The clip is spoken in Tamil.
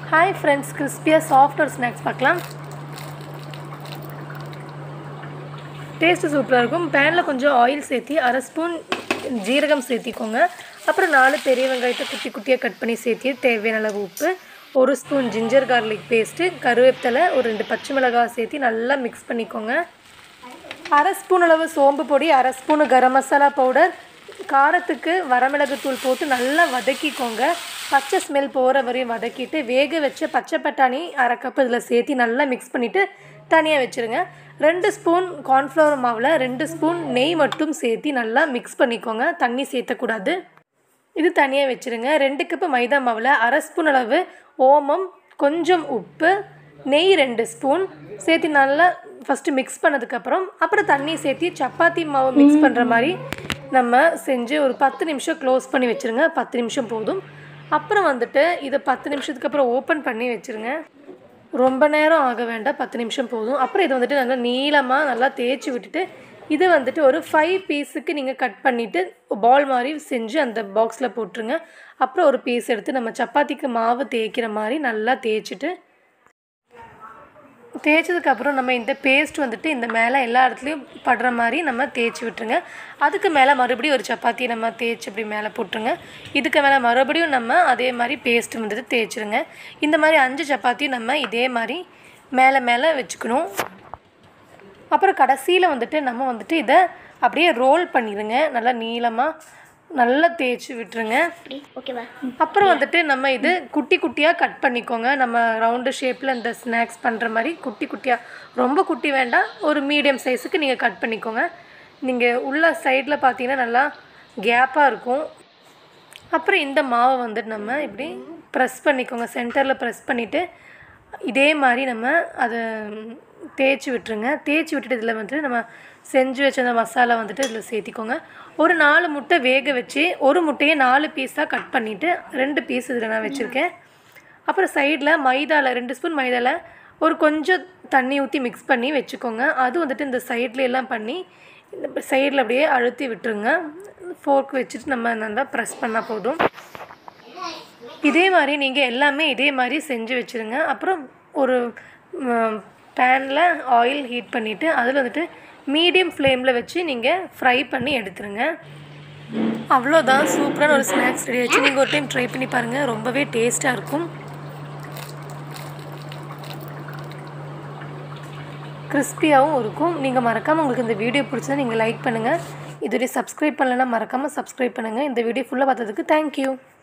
Hi friends, crispy soft or snacks பார்க்கலாம். டேஸ்ட் சூப்பராக இருக்கும். பேனில் கொஞ்சம் ஆயில் சேர்த்தி 1/2 ஸ்பூன் ஜீரகம் சேர்த்திக்கோங்க. அப்புறம் 4 பெரிய வெங்காயத்தை குட்டி குட்டியாக கட் பண்ணி சேர்த்தி தேவையான அளவு உப்பு, 1 ஸ்பூன் ஜிஞ்சர் கார்லிக் பேஸ்ட்டு, கருவேப்பிலை, ஒரு 2 பச்சை மிளகாய் சேர்த்தி நல்லா மிக்ஸ் பண்ணிக்கோங்க. 1/2 ஸ்பூன் அளவு சோம்பு பொடி, 1/2 ஸ்பூன் கரம் மசாலா பவுடர், காரத்துக்கு வரமிளகு தூள் போட்டு நல்லா வதக்கிக்கோங்க. பச்சை ஸ்மெல் போகிற வரையும் வதக்கிட்டு வேக வச்ச பச்சை பட்டாணி 1/2 கப் இதில் சேர்த்தி நல்லா மிக்ஸ் பண்ணிவிட்டு தனியாக வச்சுருங்க. 2 ஸ்பூன் கார்ன்ஃப்ளவர் மாவில் 2 ஸ்பூன் நெய் மட்டும் சேர்த்தி நல்லா மிக்ஸ் பண்ணிக்கோங்க. தண்ணி சேர்த்தக்கூடாது. இது தனியாக வச்சுருங்க. 2 கப்பு மைதா மாவில் 1/2 ஸ்பூன் அளவு ஓமம், கொஞ்சம் உப்பு, நெய் 2 ஸ்பூன் சேர்த்தி நல்லா ஃபஸ்ட்டு மிக்ஸ் பண்ணதுக்கப்புறம் அப்புறம் தண்ணி சேர்த்தி சப்பாத்தி மாவு மிக்ஸ் பண்ணுற மாதிரி நம்ம செஞ்சு ஒரு 10 நிமிஷம் க்ளோஸ் பண்ணி வச்சுருங்க. 10 நிமிஷம் போதும். அப்புறம் வந்துட்டு இதை 10 நிமிஷத்துக்கு அப்புறம் ஓப்பன் பண்ணி வச்சுருங்க. ரொம்ப நேரம் ஆக வேண்டாம், 10 நிமிஷம் போதும். அப்புறம் இதை வந்துட்டு நல்லா நீளமாக நல்லா தேய்ச்சி விட்டுட்டு இது வந்துட்டு ஒரு 5 பீஸுக்கு நீங்கள் கட் பண்ணிவிட்டு பால் மாதிரி செஞ்சு அந்த பாக்ஸில் போட்டுருங்க. அப்புறம் ஒரு பீஸ் எடுத்து நம்ம சப்பாத்திக்கு மாவு தேய்க்கிற மாதிரி நல்லா தேய்ச்சதுக்கப்புறம் நம்ம இந்த பேஸ்ட் வந்துட்டு இந்த மேலே எல்லா இடத்துலையும் படுற மாதிரி நம்ம தேய்ச்சி விட்டுருங்க. அதுக்கு மேலே மறுபடியும் ஒரு சப்பாத்தி நம்ம தேய்ச்சி இப்படி மேலே போட்டுருங்க. இதுக்கு மேலே மறுபடியும் நம்ம அதே மாதிரி பேஸ்ட் வந்துட்டு தேய்ச்சிருங்க. இந்த மாதிரி 5 சப்பாத்தியும் நம்ம இதே மாதிரி மேலே வச்சுக்கணும். அப்புறம் கடைசியில் வந்துட்டு நம்ம வந்துட்டு இதை அப்படியே ரோல் பண்ணிடுங்க. நல்லா நீளமாக நல்லா தேய்ச்சி விட்டுருங்க. ஓகேவா? அப்புறம் வந்துட்டு நம்ம இது குட்டி குட்டியாக கட் பண்ணிக்கோங்க. நம்ம ரவுண்டு ஷேப்பில் இந்த ஸ்நாக்ஸ் பண்ணுற மாதிரி குட்டி குட்டியாக, ரொம்ப குட்டி வேண்டாம், ஒரு மீடியம் சைஸுக்கு நீங்கள் கட் பண்ணிக்கோங்க. நீங்கள் உள்ள சைடில் பார்த்தீங்கன்னா நல்லா கேப்பாக இருக்கும். அப்புறம் இந்த மாவை வந்துட்டு நம்ம இப்படி ப்ரெஸ் பண்ணிக்கோங்க. சென்டரில் ப்ரெஸ் பண்ணிவிட்டு இதே மாதிரி நம்ம அதை தேய்ச்சி விட்டுருங்க. தேய்ச்சி விட்டுட்டு இதில் வந்துட்டு நம்ம செஞ்சு வச்ச அந்த மசாலா வந்துட்டு இதில் சேர்த்திக்கோங்க. ஒரு 4 முட்டை வேக வச்சு ஒரு முட்டையை 4 பீஸாக கட் பண்ணிவிட்டு 2 பீஸ் இதில் நான் வச்சுருக்கேன். அப்புறம் சைடில் மைதாவில் 2 ஸ்பூன் மைதாவில் ஒரு கொஞ்சம் தண்ணி ஊற்றி மிக்ஸ் பண்ணி வச்சுக்கோங்க. அது வந்துட்டு இந்த சைடில் எல்லாம் பண்ணி இந்த சைடில் அப்படியே அழுத்தி விட்டுருங்க. ஃபோர்க் வச்சுட்டு நம்ம நல்லா ப்ரெஸ் பண்ணால் போதும். இதே மாதிரி நீங்கள் எல்லாமே இதே மாதிரி செஞ்சு வச்சுருங்க. அப்புறம் ஒரு பேனில் ஆயில் ஹீட் பண்ணிவிட்டு அதில் வந்துட்டு மீடியம் ஃப்ளேமில் வச்சு நீங்கள் ஃப்ரை பண்ணி எடுத்துருங்க. அவ்வளோதான், சூப்பரான ஒரு ஸ்நாக்ஸ் ரெடி ஆச்சு. நீங்கள் ஒரு டைம் ட்ரை பண்ணி பாருங்கள், ரொம்பவே டேஸ்ட்டாக இருக்கும். கிறிஸ்பியாகவும் இருக்கும். நீங்கள் மறக்காமல் உங்களுக்கு இந்த வீடியோ பிடிச்சா நீங்கள் லைக் பண்ணுங்கள். இதுவரை சப்ஸ்கிரைப் பண்ணலைன்னா மறக்காமல் சப்ஸ்கிரைப் பண்ணுங்கள். இந்த வீடியோ ஃபுல்லாக பார்த்ததுக்கு தேங்க்யூ.